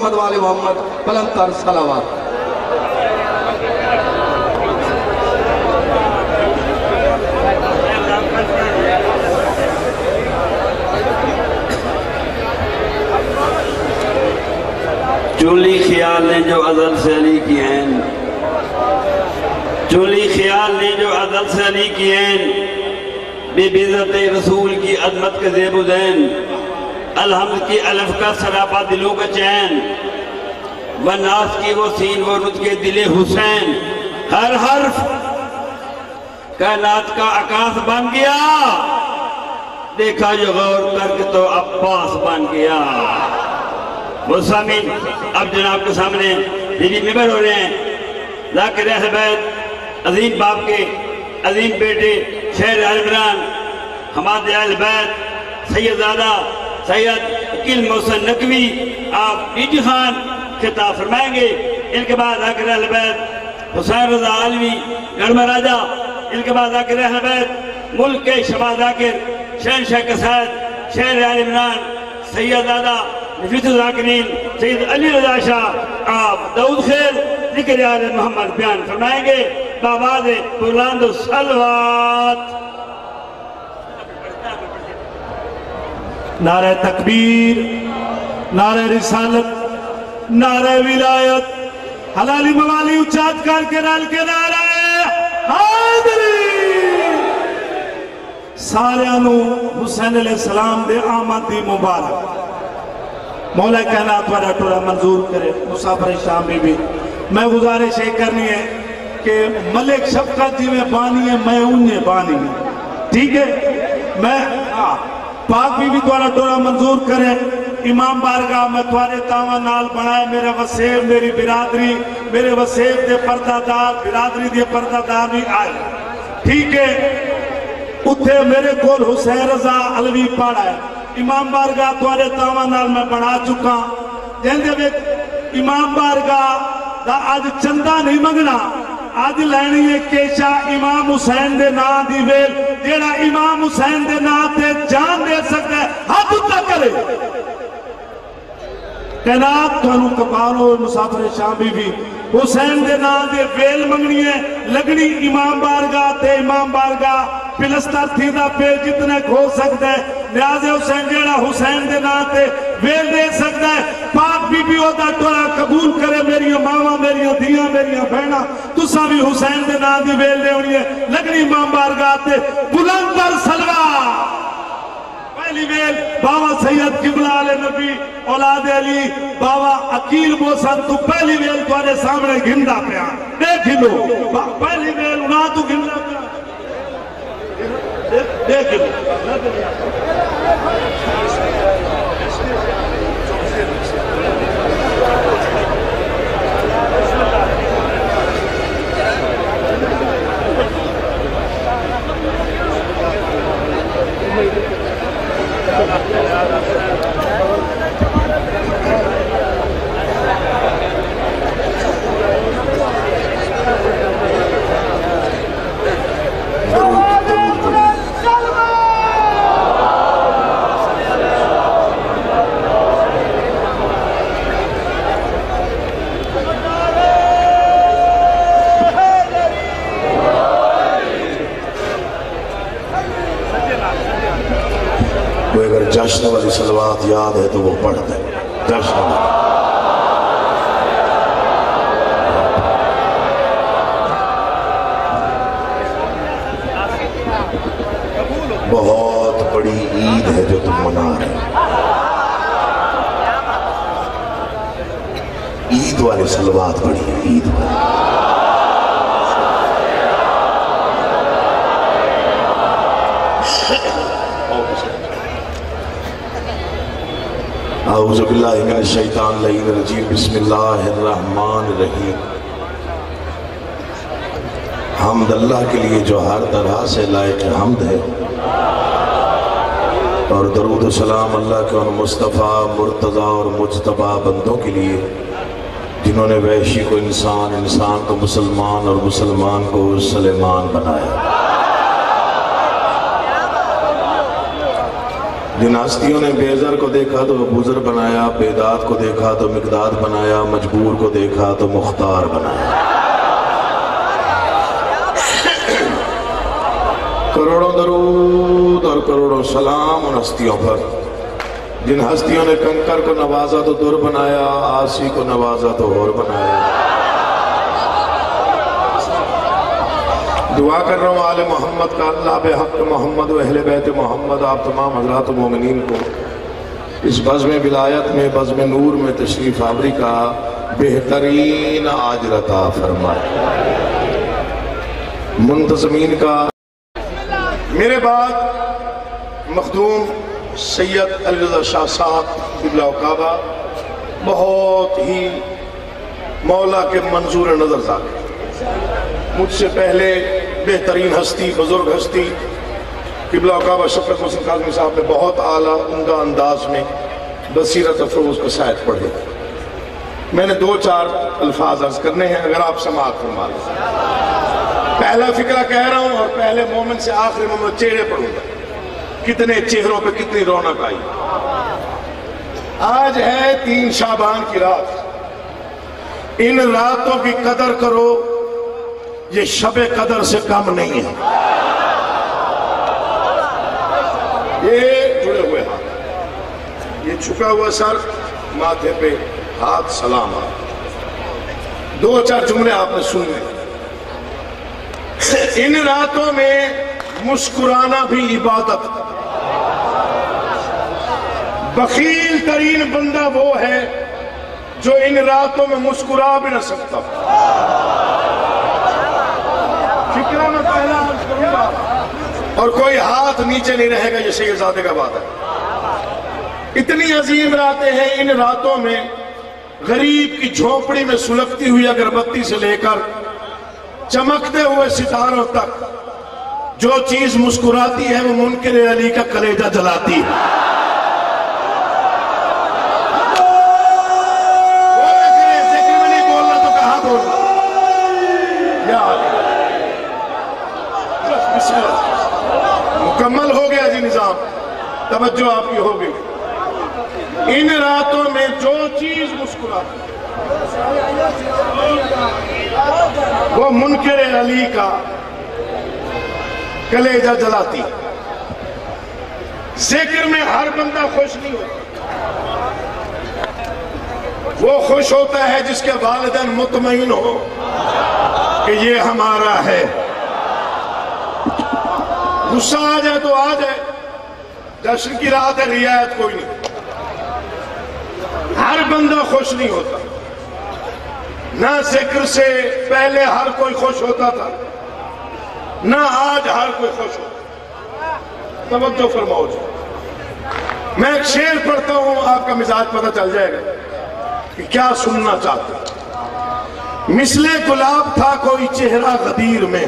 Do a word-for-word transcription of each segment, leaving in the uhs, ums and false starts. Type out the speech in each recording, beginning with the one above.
محمد والے محمد بلندتر صلوات۔ چولی خیال نے جو ازل سے علی کی ہیں، چولی خیال نے جو ازل سے علی کی ہیں، بے بعزت رسول کی عظمت کے زیب و زین، الحمد کی الف کا سراپا دلوں کا چین، والناس کی وہ سین وہ رد کے دل حسین، ہر حرف کائنات کا عکاس بن گیا، دیکھا جو غور کر کے تو عباس بن گیا۔ وہ سامین اب جناب کے سامنے دیدی ممبر ہو رہے ہیں، ذاکر اہل بیت عظیم باپ کے عظیم بیٹے شہر عالمران حماد اہل بیت سید زادہ سید عقیل محسن نقوی آپ بیٹی خان خطاب فرمائیں گے۔ ان کے بعد ذاکر اہل بیت حسین رضا عالوی گڑھ راجہ، ان کے بعد ذاکر اہل بیت ملک کے شباب ذاکر شہنشاہ قصائد شہر عالمران سید زادہ نفیس الذاکرین سید علی رضا شاہ آپ دعوت خیر ذکر آل محمد بیان فرمائیں گے بآواز بلند صلوات۔ نعرہ تکبیر، نعرہ رسالت، نعرہ ولایت، حلالی موالی اچھات کر کے رال کے نعرہ حیدری۔ ساریانو حسین علیہ السلام دے آمد دی مبارک، مولا کائنات والا ٹورا منظور کرے۔ مسافر شام بی بی میں گزارش یہ کرنی ہے کہ ملک شفقت جی میں بانی ہے، میں انہیں بانی ہے، ٹھیک ہے؟ میں پاک بی بی توارا ٹورا منظور کرے۔ امام بارگاہ میں توارے تاوان نال بنائے، میرے وسیب میری برادری، میرے وسیب دے پردہ دار برادری دے پردہ دار بھی آئے، ٹھیک ہے؟ اتھے میرے کول حسین رضا علوی پڑھا ہے، امام بارگاہ توارے تاوان نال میں بنا چکا۔ جہندے ویک امام بارگاہ دا آج چندہ نہیں مگنا، آج لینی ہے کیشا امام حسین دے نا دی ویل، جیڑا امام حسین دے نا تے جان دے سکتا ہے ہاتھ اتا کرے۔ کائنات توانو کپارو مسافر شام بی بی حسین دے نا دے ویل منگنی ہے، لگنی امام بارگاہ تے امام بارگاہ پلستر تھی دا پہ جتنے کھو سکتا ہے، نیاز حسین جیڑا حسین دے نا تے ویل دے سکتا ہے۔ پاک بی بی او دا ٹوڑا قبول کرے، میری ماما میری دیاں میری بہنا تسا بھی حسین دے نا دی ویل دے ہونی ہے، لگنی امام بارگاہ تے بلند تر صلوات۔ پہلی ویل بابا سید قبلہ علیہ نبی اولاد علی بابا عقیل محسن تو پہلی ویل تو آنے سامنے گھندا پیا دیکھ لو، پہلی ویل انہاں تو گھندا پیا دیکھ لو۔ جشن والی صلوات یاد ہے تو وہ پڑھ دیں، جشن والی۔ بہت بڑی عید ہے جو تم منا رہے ہیں، عید والی صلوات پڑھی ہے، عید والی۔ اعوذ باللہ من الشیطان اللعین الرجیم، بسم اللہ الرحمن الرحیم۔ حمد اللہ کے لیے جو ہر طرح سے لائق حمد ہے، اور درود و سلام اللہ کے ان مصطفیٰ مرتضیٰ اور مجتبیٰ بندوں کے لیے جنہوں نے وحشی کو انسان، انسان کو مسلمان اور مسلمان کو سلیمان بنایا۔ جن ہستیوں نے بیزر کو دیکھا تو ابوذر بنایا، بیداد کو دیکھا تو مقداد بنایا، مجبور کو دیکھا تو مختار بنایا۔ کروڑوں درود اور کروڑوں سلام ان ہستیوں پر جن ہستیوں نے کنکر کو نوازا تو در بنایا، آسی کو نوازا تو اور بنایا۔ دعا کر رہا ہوں آل محمد کا، اللہ بے حق محمد و اہل بیت محمد آپ تمام حضرات مومنین کو اس بزم ولایت میں، بزم نور میں تشریف آوری کا بہترین اجر عطا فرمائے۔ منتظمین کا میرے بعد مخدوم سید علی رضا شاہ صاحب قبلہ و کعبہ بہت ہی مولا کے منظور نظر ذاکر، مجھ سے پہلے بہترین ہستی، بزرگ ہستی قبلہ و کعبہ شفقت حسین کاظمی صاحب نے بہت اعلیٰ عمدہ انداز میں بصیرت افروز قصائد پڑھے۔ میں نے دو چار الفاظ عرض کرنے ہیں، اگر آپ سماعت فرما لیں۔ پہلا فکرہ کہہ رہا ہوں اور پہلے مومن سے آخری مومن چہرے پڑھوں گا، کتنے چہروں پہ کتنی رونق آئی۔ آج ہے تین شعبان کی رات، ان راتوں کی قدر کرو، یہ شب قدر سے کم نہیں ہے۔ یہ جڑے ہوئے ہاتھ، یہ چھکا ہوا سر، ماتھے پہ ہاتھ، سلام۔ دو چار جملے آپ نے سن لیں۔ ان راتوں میں مسکرانا بھی عبادت۔ بخیل ترین بندہ وہ ہے جو ان راتوں میں مسکرا بھی نہ سکتا۔ فکرہ میں پہلا عرض کروں گا اور کوئی ہاتھ نیچے نہیں رہے گا، یہ شیخ زادے کا بات ہے۔ اتنی عظیم راتیں ہیں، ان راتوں میں غریب کی جھونپڑی میں سلگتی ہوئی اگربتی سے لے کر چمکتے ہوئے ستاروں تک جو چیز مسکراتی ہے وہ منکر علی کا کلیجہ جلاتی ہے۔ ذکر میں نہیں بولنا تو کہاں بولنا؟ یا علی بسم اللہ، مکمل ہو گیا جی نظام، توجہ آپ کی ہو گئی۔ ان راتوں میں جو چیز مسکراتی ہے وہ منکر علی کا کلیجہ جلاتی۔ ذکر میں ہر بندہ خوش نہیں ہوتا، وہ خوش ہوتا ہے جس کے والدین مطمئن ہو کہ یہ ہمارا ہے۔ غصہ آ جائے تو آ جائے، جشن کی رات ہے، رعایت کوئی نہیں۔ ہر بندہ خوش نہیں ہوتا، نہ ذکر سے پہلے ہر کوئی خوش ہوتا تھا، نہ آج ہر کوئی خوش ہوتا۔ توجہ فرماؤ جی، میں ایک شعر پڑھتا ہوں، آپ کا مزاج پتہ چل جائے گا کہ کیا سننا چاہتے ہیں۔ مثل گلاب تھا کوئی چہرہ غدیر میں،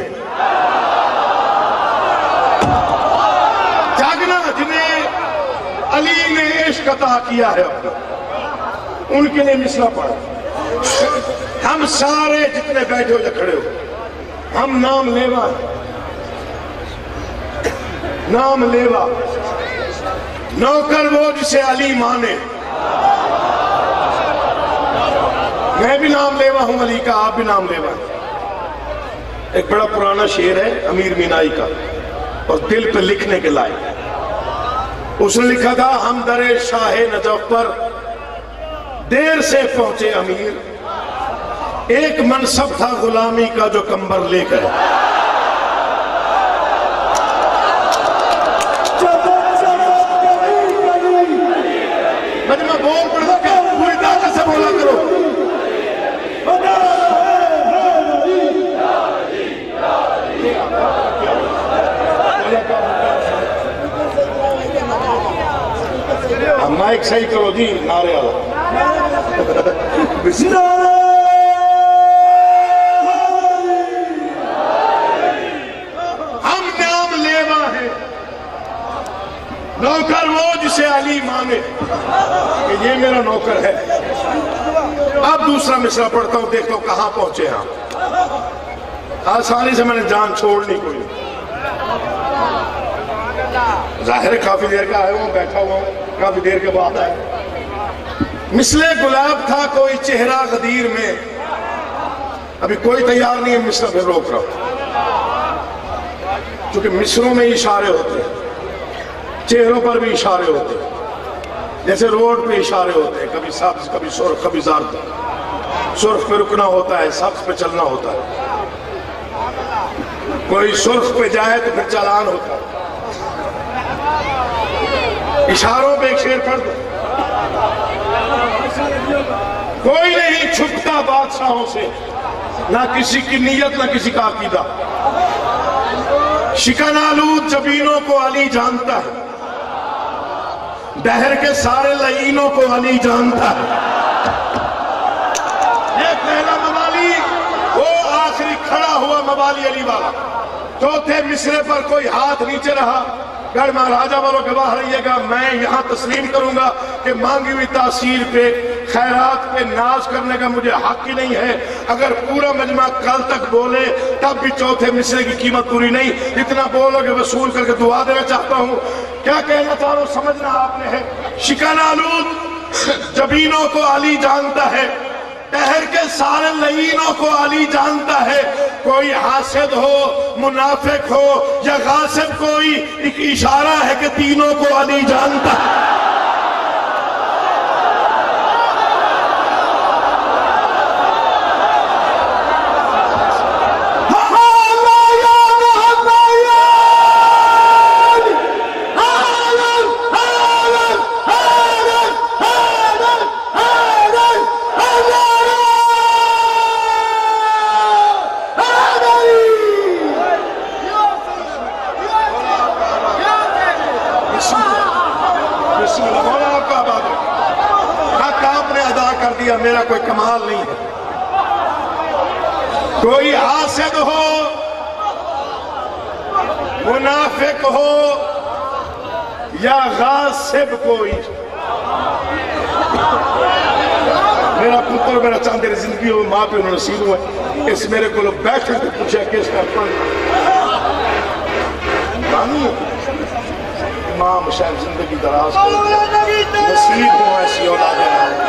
جاگنا جنہیں علی نے عشق عطا کیا ہے اپنا، ان کے لیے مثلہ پڑھا۔ ہم سارے جتنے بیٹھے ہو یا کھڑے ہو، ہم نام لیوا ہیں، نام لیوا، نوکر وہ جسے علی مانے۔ میں بھی نام لیوا ہوں علی کا، آپ بھی نام لیوا ہیں۔ ایک بڑا پرانا شعر ہے امیر مینائی کا اور دل پہ لکھنے کے لائق۔ اس نے لکھا تھا، ہم در شاہ نجف پر دیر سے پہنچے امیر، ایک منصب تھا غلامی کا جو کمبر لے کر۔ میں بول پڑھتا کہ پوری طاقت سے بولا کرو۔ مائک صحیح کرو جی، نعرے آلہ۔ ہم نام لیوا ہیں، نوکر وہ جسے علی مانے کہ یہ میرا نوکر ہے۔ اب دوسرا مصرع پڑھتا ہوں، دیکھتا ہوں کہاں پہنچے ہم۔ آسانی سے میں نے جان چھوڑنی کوئی، ظاہر ہے کافی دیر کا آیا ہوں، بیٹھا ہوا ہوں، کافی دیر کے بعد آیا۔ مثل گلاب تھا کوئی چہرہ غدیر میں، ابھی کوئی تیار نہیں ہے مصر پہ روک رہا ہوں، چونکہ مصروں میں اشارے ہوتے ہیں، چہروں پر بھی اشارے ہوتے ہیں، جیسے روڈ پہ اشارے ہوتے ہیں، کبھی سبز کبھی سرخ کبھی زرد، سرخ پہ رکنا ہوتا ہے، سبز پہ چلنا ہوتا ہے، کوئی سرخ پہ جائے تو پھر چالان ہوتا ہے۔ اشاروں پہ ایک شعر پڑھ دو۔ کوئی نہیں چھپتا بادشاہوں سے، نہ کسی کی نیت نہ کسی کا عقیدہ، شکن آلود جبینوں کو علی جانتا ہے، دہر کے سارے لعینوں کو علی جانتا ہے۔ یہ پہلا موالی، وہ آخری کھڑا ہوا موالی علی والا، چوتھے مصرے پر کوئی ہاتھ نیچے رہا، گڑھ مہاراجہ والوں گواہ رہیے گا، میں یہاں تسلیم کروں گا کہ مانگی ہوئی تاثیر پہ، خیرات پہ ناز کرنے کا مجھے حق ہی نہیں ہے۔ اگر پورا مجمع کل تک بولے تب بھی چوتھے مصرے کی قیمت پوری نہیں، اتنا بولو کہ وصول کر کے دعا دینا چاہتا ہوں۔ کیا کہنا چاہ رہا ہوں سمجھنا آپ نے ہے؟ شکن آلود جبینوں کو علی جانتا ہے، دہر کے سارے لعینوں کو علی جانتا ہے، کوئی حاسد ہو، منافق ہو یا غاصب، کوئی ایک اشارہ ہے کہ تینوں کو علی جانتا ہے۔ میرا کوئی کمال نہیں ہے۔ کوئی حاسد ہو، منافق ہو یا غاصب، کوئی میرا پتر میرا چاندر زندگی ہو، ماں پہ انہوں نے نصیب ہوا، اس میرے کو لوگ بیٹھ کر پوچھا کس کا پڑھ امام شاید زندگی دراز کرو، نصیب ہو ایسی اولاد ہے۔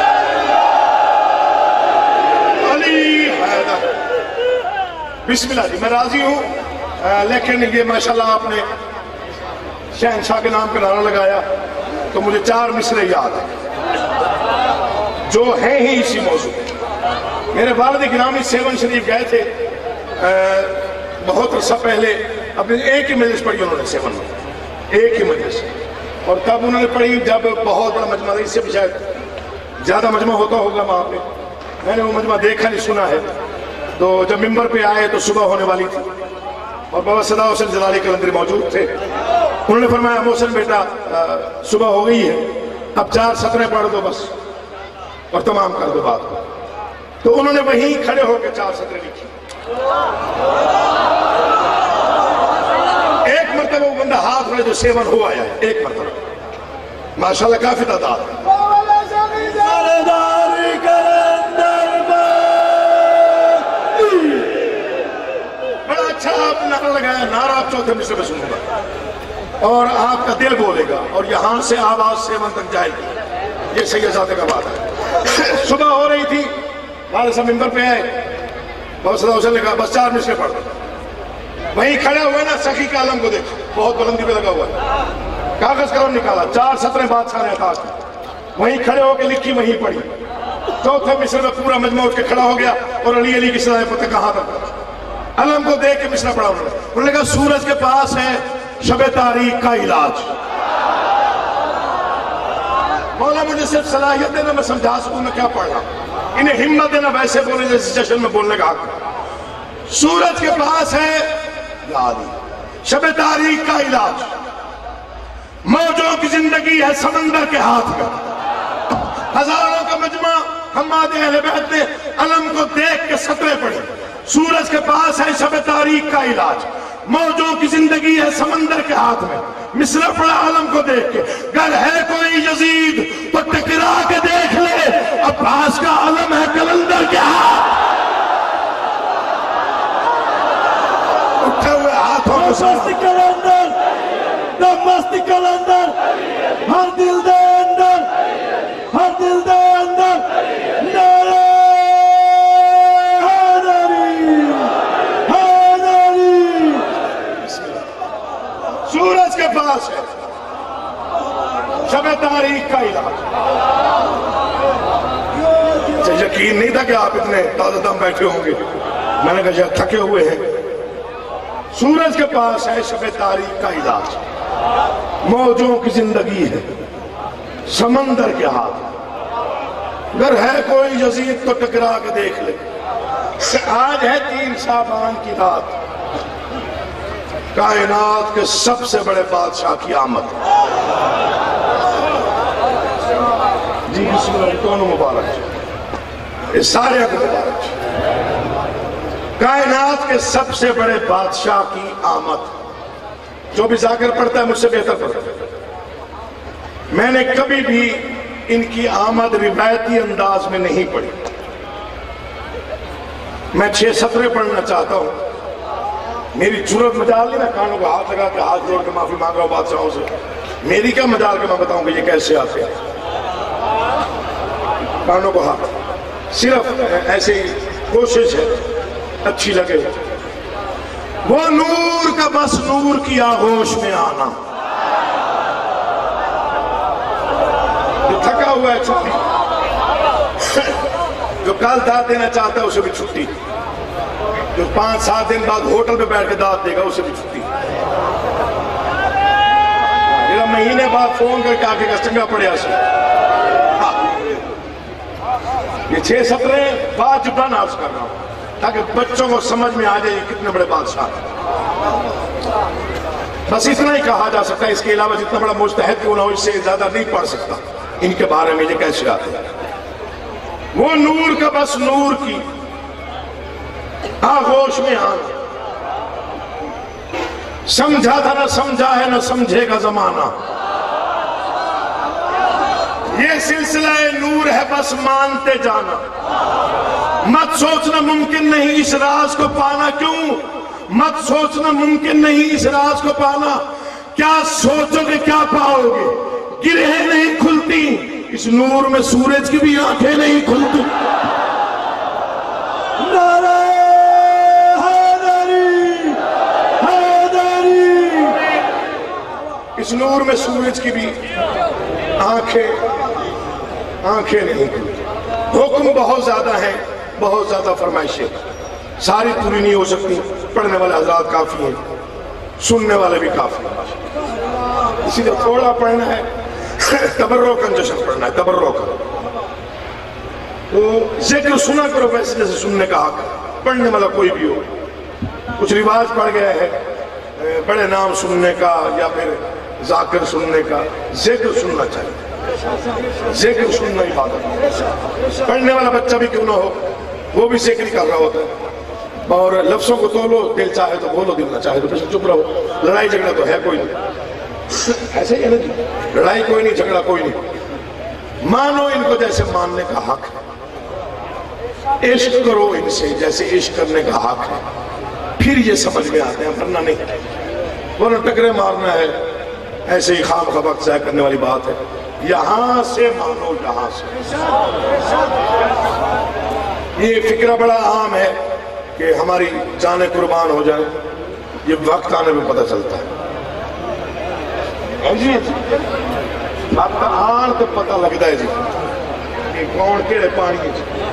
بسم اللہ جی، میں راضی ہوں، لیکن یہ ماشاءاللہ آپ نے شہنشاہ کے نام پہ نعرہ لگایا تو مجھے چار مصرے یاد ہیں جو ہیں ہی اسی موضوع۔ میرے والد گرامی سیون شریف گئے تھے بہت عرصہ پہلے، اپنے ایک ہی مجلس پڑھی انہوں نے سیون میں، ایک ہی مجلس، اور تب انہوں نے پڑھی جب بہت بڑا مجمع تھا، اس سے بھی شاید زیادہ مجمع ہوتا ہوگا وہاں پہ، میں نے وہ مجمع دیکھا نہیں سنا ہے۔ تو جب ممبر پہ آئے تو صبح ہونے والی تھی اور بابا صدا حسین جلالی قلندری موجود تھے، انہوں نے فرمایا محسن بیٹا صبح ہو گئی ہے، اب چار سطریں پڑھ دو بس اور تمام کر دو بات کو۔ تو انہوں نے وہیں کھڑے ہو کے چار سطریں لکھی۔ ایک مرتبہ وہ بندہ ہاتھ میں جو سیون ہوا ہے، ایک مرتبہ ماشاءاللہ کافی تعداد ہے۔ بڑا اچھا آپ نعرہ لگایا، نعرہ آپ چوتھے مصرے میں سنوں گا اور آپ کا دل بولے گا اور یہاں سے آواز سیون تک جائے گی، یہ سید زادے کا بات ہے۔ صبح ہو رہی تھی، والد صاحب ممبر پہ آئے، بابا صدا حسین نے کہا بس چار مصرے پڑھ دو۔ وہیں کھڑے ہوئے نا سخی کا علم کو دیکھو، بہت بلندی پہ لگا ہوا ہے، کاغذ قلم نکالا، چار سطریں بادشاہ نے عطا کی، وہیں کھڑے ہو کے لکھی، وہیں پڑھی۔ چوتھے مصرے میں پورا مجمع اٹھ کے کھڑا ہو گیا اور علی علی کی صدائے فتح کہاں تک، علم کو دیکھ کے مصرع پڑھا انہوں نے۔ انہوں نے کہا سورج کے پاس ہے شب تاریک کا علاج۔ مولا مجھے صرف صلاحیت دینا میں سمجھا سکوں میں کیا پڑھ رہا ہوں، انہیں ہمت دینا ویسے بولے جیسے جشن میں بولنے کا حق۔ سورج کے پاس ہے شب تاریک کا علاج، موجوں کی زندگی ہے سمندر کے ہاتھ میں۔ ہزاروں کا مجمع حماد اہل بیت نے علم کو دیکھ کے سطریں پڑھی۔ سورج کے پاس ہے شب تاریک کا علاج، موجوں کی زندگی ہے سمندر کے ہاتھ میں۔ مصرع پڑھا علم کو دیکھ کے، گر ہے کوئی یزید تو ٹکرا کے دیکھ لے، عباس کا علم ہے کلندر کے ہاتھ۔ اٹھے ہوئے ہاتھوں کو ساتھ کلندر دست کلندر ہر دل دے اندر ہر دل دے اندر نعرہ حیدری حیدری سورج کے پاس ہے شب تاریخ کا علاج. مجھے یقین نہیں تھا کہ آپ اتنے تازہ دم بیٹھے ہوں گے. میں نے کہا شاید تھکے ہوئے ہیں. سورج کے پاس ہے شب تاریخ کا علاج. موجوں کی زندگی ہے سمندر کے ہاتھ. اگر ہے کوئی یزید تو ٹکرا کے دیکھ لے. آج ہے تین شعبان کی رات. کائنات کے سب سے بڑے بادشاہ کی آمد. جی بسم اللہ. کون مبارک یہ سارے کو مبارک. کائنات کے سب سے بڑے بادشاہ کی آمد. جو بھی ذاکر پڑھتا ہے مجھ سے بہتر پڑھتا ہے. میں نے کبھی بھی ان کی آمد روایتی انداز میں نہیں پڑھی. میں چھ سطریں پڑھنا چاہتا ہوں. میری جرت مجال نہیں. میں کانوں کو ہاتھ لگا کے ہاتھ جوڑ کے معافی مانگ رہا ہوں بادشاہوں سے. میری کیا مجال کہ میں بتاؤں کہ یہ کیسے آتے ہیں. کانوں کو ہاتھ صرف ایسے ہی کوشش ہے اچھی لگے. وہ نور کا بس نور کی آغوش میں آنا. جو تھکا ہوا ہے چھٹی. جو کل داد دینا چاہتا ہے اسے بھی چھٹی. جو پانچ سات دن بعد ہوٹل پہ بیٹھ کے داد دے گا اسے بھی چھٹی. میرا مہینے بعد فون کر کے آ کے چنگا پڑیا سے. یہ چھ سترے بات جبران عرض کر رہا ہوں تاکہ بچوں کو سمجھ میں آ جائے یہ کتنے بڑے بادشاہ ہیں. بس اتنا ہی کہا جا سکتا ہے. اس کے علاوہ جتنا بڑا مجتہد کیوں نہ ہو اس سے زیادہ نہیں پڑھ سکتا ان کے بارے میں یہ کیسے آتے ہیں. وہ نور کا بس نور کی آغوش میں آنا. سمجھا تھا نہ سمجھا ہے نہ سمجھے گا زمانہ. یہ سلسلہ نور ہے بس مانتے جانا. مت سوچنا ممکن نہیں اس راز کو پانا. کیوں مت سوچنا ممکن نہیں اس راز کو پانا. کیا سوچو گے کیا پاؤ گے. گرہیں نہیں کھلتی اس نور میں سورج کی بھی آنکھیں نہیں کھلتی. نعرہ حیدری حیدری. اس نور میں سورج کی بھی آنکھیں آنکھیں نہیں کھلتی. حکم بہت زیادہ ہیں بہت زیادہ فرمائشیں. ساری پوری نہیں ہو سکتی. پڑھنے والے حضرات کافی ہیں سننے والے بھی کافی ہیں. اسی لیے تھوڑا پڑھنا ہے. تبرکن جشن پڑھنا ہے تبرکن. تو ذکر سنا کرو ویسے جیسے سننے کا حق ہے. پڑھنے والا کوئی بھی ہو. کچھ رواج پڑ گیا ہے بڑے نام سننے کا یا پھر ذاکر سننے کا. ذکر سننا چاہیے. ذکر سننا عبادت. پڑھنے والا بچہ بھی کیوں نہ ہو وہ بھی ذکر کر رہا ہوتا ہے. اور لفظوں کو تولو. دل چاہے تو بولو دل نہ چاہے تو بس چپ رہو. لڑائی جھگڑا تو ہے کوئی نہیں. ایسے ہی نہیں. لڑائی کوئی نہیں جھگڑا کوئی نہیں. مانو ان کو جیسے ماننے کا حق ہے. عشق کرو ان سے جیسے عشق کرنے کا حق ہے. پھر یہ سمجھ میں آتے ہیں ورنہ نہیں. ورنہ ٹکرے مارنا ہے ایسے ہی خام خواہ وقت ضائع کرنے والی بات ہے. یہاں سے مانو یہاں سے. یہ فکرہ بڑا عام ہے کہ ہماری جانیں قربان ہو جائیں. یہ وقت آنے میں پتہ چلتا ہے. جی وقت آن تو پتہ لگتا ہے جی کہ کون کیڑے پانی.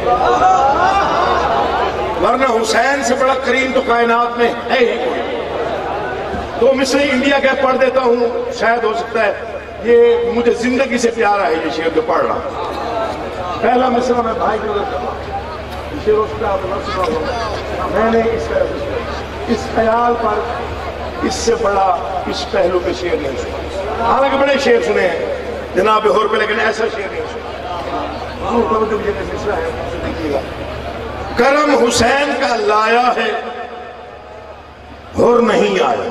ورنہ حسین سے بڑا کریم تو کائنات میں ہے ہی کوئی. تو مصر انڈیا کے پڑھ دیتا ہوں. شاید ہو سکتا ہے یہ مجھے زندگی سے پیارا ہے یہ شعر جو پڑھ رہا ہوں. پہلا مصرع میں بھائی کو میں نے اس اس خیال پر اس سے بڑا اس پہلو پہ شعر نہیں سنا. حالانکہ بڑے شعر سنے ہیں جناب ہور پہ لیکن ایسا شعر نہیں سنا. کرم حسین کا لایا ہے ہور نہیں آیا.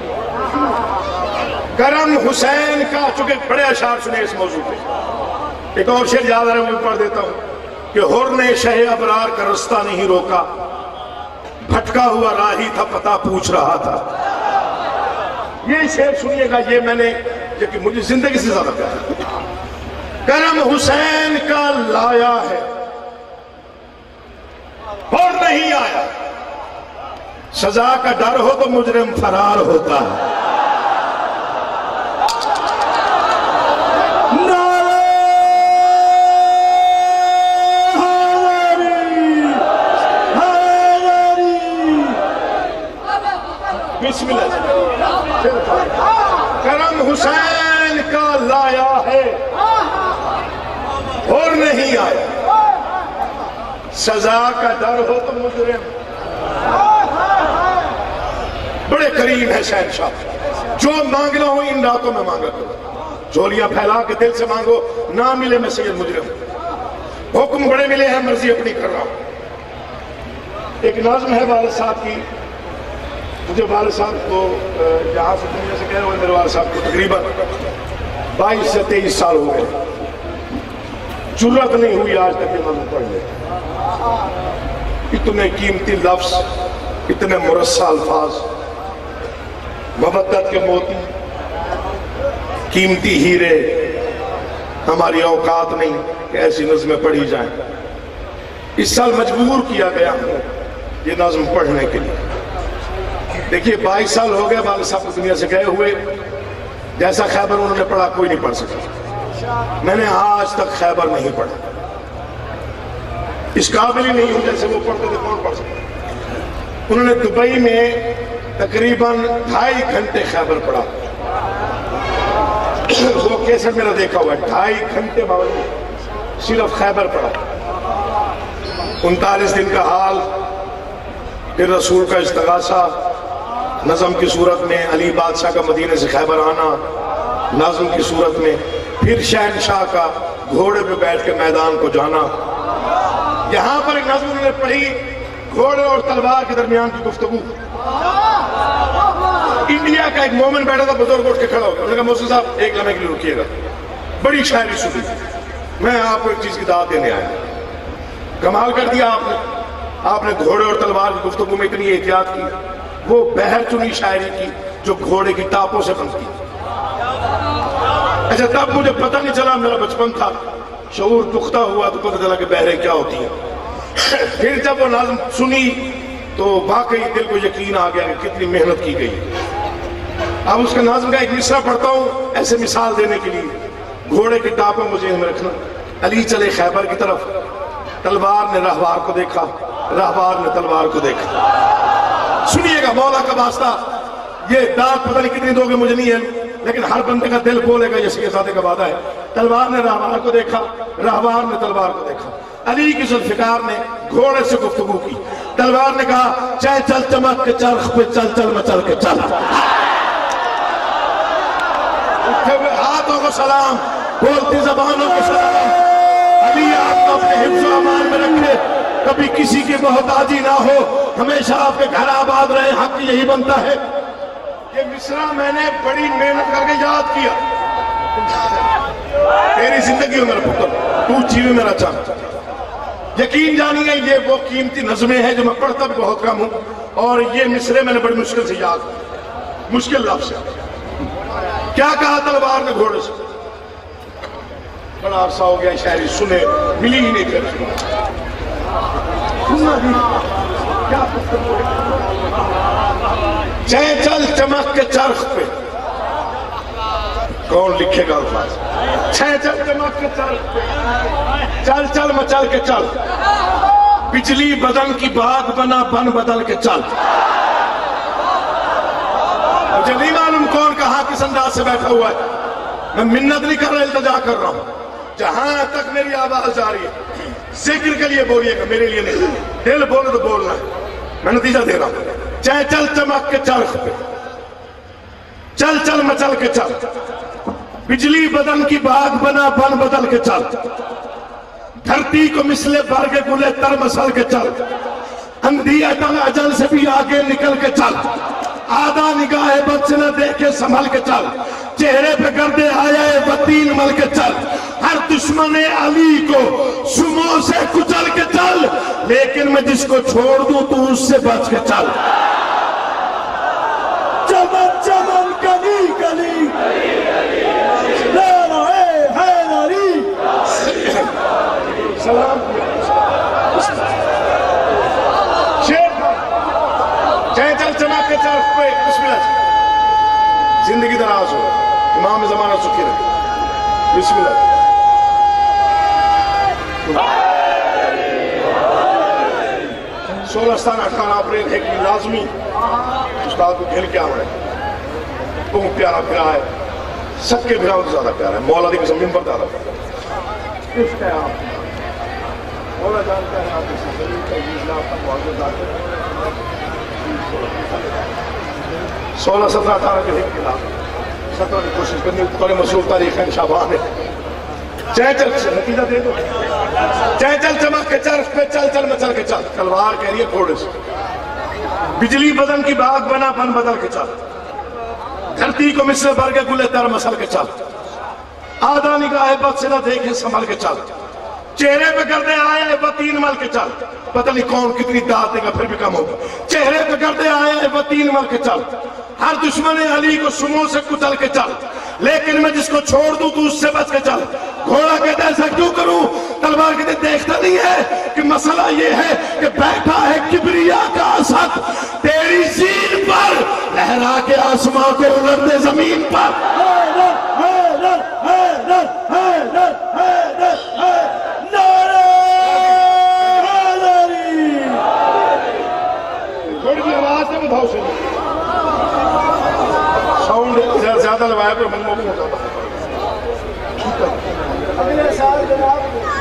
کرم حسین کا چونکہ بڑے اشعار سنے اس موضوع پہ. ایک اور شعر یاد آ رہا ہے، میں پڑھ دیتا ہوں کہ ہر نے شہ ابرار کا رستہ نہیں روکا، بھٹکا ہوا راہی تھا پتہ پوچھ رہا تھا۔ یہ شعر سنیے گا، یہ میں نے کہ مجھے زندگی سے زیادہ پیار ہے۔ کرم حسین کا لایا ہے اور نہیں آیا، سزا کا ڈر ہو تو مجرم فرار ہوتا ہے۔ بسم اللہ۔ کرم حسین کا لایا ہے اور نہیں آیا، سزا کا ڈر ہو تو مجرم۔ بڑے کریم ہے شہنشاہ، جو مانگنا ہو ان راتوں میں مانگا کرو، جھولیاں پھیلا کے دل سے مانگو، نہ ملے میں سید مجرم، حکم بڑے ملے ہیں مرضی اپنی کر رہا ہوں۔ ایک نظم ہے والد صاحب کی، مجھے والد صاحب کو جہاں سے دنیا سے کہہ رہے ہوئے، میرے والد صاحب کو تقریباً بائیس سے تیئیس سال ہو گئے، جرات نہیں ہوئی آج تک یہ نظم پڑھ لے۔ اتنے قیمتی لفظ، اتنے مرصع الفاظ، مودت کے موتی، قیمتی ہیرے، ہماری اوقات نہیں کہ ایسی نظمیں پڑھی جائیں۔ اس سال مجبور کیا گیا ہوں یہ نظم پڑھنے کے لیے۔ دیکھیے بائیس سال ہو گئے والد صاحب کو دنیا سے گئے ہوئے، جیسا خیبر انہوں نے پڑھا کوئی نہیں پڑھ سکا، میں نے آج تک خیبر نہیں پڑھا، اس قابل ہی نہیں ہوں جیسے وہ پڑھتے تھے، کون پڑھ سکتا۔ انہوں نے دبئی میں تقریباً ڈھائی گھنٹے خیبر پڑھا، وہ کیسٹ میرا دیکھا ہوا ہے، ڈھائی گھنٹے باوجود صرف خیبر پڑھا، انتالیس دن کا حال، پھر رسول کا استغاثہ نظم کی صورت میں، علی بادشاہ کا مدینے سے خیبر آنا نظم کی صورت میں، پھر شہنشاہ کا گھوڑے پہ بیٹھ کے میدان کو جانا۔ یہاں پر ایک نظم انہوں نے پڑھی، گھوڑے اور تلوار کے درمیان کی گفتگو۔ انڈیا کا ایک مومن بیٹھا تھا، بزرگ اٹھ کے کھڑا ہو گیا، انہوں نے کہا موسیٰ صاحب ایک لمحے کے لیے رکیے گا، بڑی شاعری سنی، میں آپ کو ایک چیز کی دعوت دینے آیا۔ کمال کر دیا آپ نے، آپ نے گھوڑے اور تلوار کی گفتگو میں اتنی احتیاط کی، وہ بہر چنی شاعری کی جو گھوڑے کی ٹاپوں سے بنتی۔ اچھا تب مجھے پتہ نہیں چلا، میرا بچپن تھا، شعور پختہ ہوا تو پتہ چلا کہ بہریں کیا ہوتی ہیں۔ پھر جب وہ نظم سنی تو واقعی دل کو یقین آ گیا کہ کتنی محنت کی گئی۔ اب اس کا نظم کا ایک مصرع پڑھتا ہوں ایسے مثال دینے کے لیے، گھوڑے کی ٹاپوں مجھے ذہن میں رکھنا۔ علی چلے خیبر کی طرف، تلوار نے راہوار کو دیکھا، راہوار نے تلوار کو دیکھا۔ سنیے گا مولا کا واسطہ، یہ داد پتہ نہیں کتنی دو گے مجھے نہیں ہے، لیکن ہر بندے کا دل بولے گا، یہ سیدھے کا وعدہ ہے۔ تلوار نے راہوار کو دیکھا، راہوار نے تلوار کو دیکھا۔ علی کی ذوالفقار نے گھوڑے سے گفتگو کی، تلوار نے کہا چل چل چمک کے چرخ پہ چل چل مچل کے چل۔ اٹھے ہوئے ہاتھوں کو سلام، بولتی زبانوں کو سلام، علی آپ کو اپنے حفظ و امان میں رکھے، کبھی کسی کی محتاجی نہ ہو، ہمیشہ آپ کے گھر آباد رہے، حق یہی بنتا ہے۔ یہ مصرع میں نے بڑی محنت کر کے یاد کیا۔ تیری زندگی ہو میرا پتر، تو جیوے میرا چاند۔ یقین جانیے یہ وہ قیمتی نظمیں ہیں جو میں پڑھتا بھی بہت کم ہوں، اور یہ مصرع میں نے بڑی مشکل سے یاد کیا، مشکل لفظ ہے۔ کیا کہا تلوار نے گھوڑے سے؟ بڑا عرصہ ہو گیا شاعری سنے، ملی ہی نہیں پھر سننا بھی کیا چل چل چمک کے چرخ پہ، کون لکھے گا الفاظ؟ چل چل چمک کے چرخ پہ، چل چل مچل کے چل، بجلی بدن کی بات بنا بن بدل کے چل۔ مجھے نہیں معلوم کون کہاں کس انداز سے بیٹھا ہوا ہے، میں منت نہیں کر رہا، التجا کر رہا ہوں، جہاں تک میری آواز جا رہی ہے ذکر کے لیے بولیے گا، میرے لیے نہیں، دل بولے تو بولنا ہے، میں نتیجہ دے رہا ہوں۔ چل چل چمک کے چرخ پہ، چل چل مچل کے چل، بجلی بدن کی باغ بنا بن بدل کے چل، دھرتی کو مثل برگ گلے تر مسل کے چل، اندھی اٹل اجل سے بھی آگے نکل کے چل، آدھا نگاہ بد سے نہ دیکھے سنبھل کے چل، چہرے پہ گردے آیا ہے بدین مل کے چل، ہر دشمن علی کو سمو سے کچل کے چل، لیکن میں جس کو چھوڑ دوں تو اس سے بچ کے چل۔ چمن چمن گلی گلی نعرہ حیدری۔ سلام چاہے چل چمک کے چل پہ بسم اللہ زندگی دراز ہو، امام زمانہ سکھی رہے، بسم اللہ۔ سولہستان اٹھانا اپریل ایک بھی لازمی استاد کو گھر کیا ہوئے بہت پیارا پھرا ہے، سب کے بھراؤں سے زیادہ پیارا ہے، مولا دی قسم منبر زیادہ پیارا ہے۔ اس کا آپ مولا جانتا ہے آپ اس زمین کا عزیز لاف کا معاوضہ داخل سولہ سترہ اٹھارہ کے ایک خلاف سترہ کی کوشش کرنی بڑے مشہور تاریخ ہے شعبان ہے۔ چاہے چل نتیجہ دے دو، چاہے چل چمک کے چل پہ چل چل میں چل کے چل، تلوار کہہ رہی ہے گھوڑے سے، بجلی بدن کی باغ بنا بن بدل کے چل، دھرتی کو مصر بھر کے گلے تر مسل کے چل، آدھا نگاہ بد سے نہ دیکھے سنبھل کے چل، چہرے پہ گردے آئے وہ تین مل کے چل، پتہ نہیں کون کتنی داد دے گا پھر بھی کم ہوگا، چہرے پہ گردے آئے وہ تین مل کے چل، ہر دشمن علی کو سمو سے کچل کے چل، لیکن میں جس کو چھوڑ دوں تو اس سے بچ کے چل۔ گھوڑا کہتا ہے ایسا کیوں کروں؟ تلوار کہتے دیکھتا نہیں ہے کہ مسئلہ یہ ہے کہ بیٹھا ہے کبریا کا اسد تیری زین پر، لہرا کے آسمان کو الٹ دے زمین پر۔ حیدر حیدر حیدر حیدر حیدر نعرہ حیدری۔ تھوڑی سی آواز سے بتاؤ سے ساؤنڈ زیادہ لگایا پہ من موقع ہوتا تھا۔ اگلے سال جناب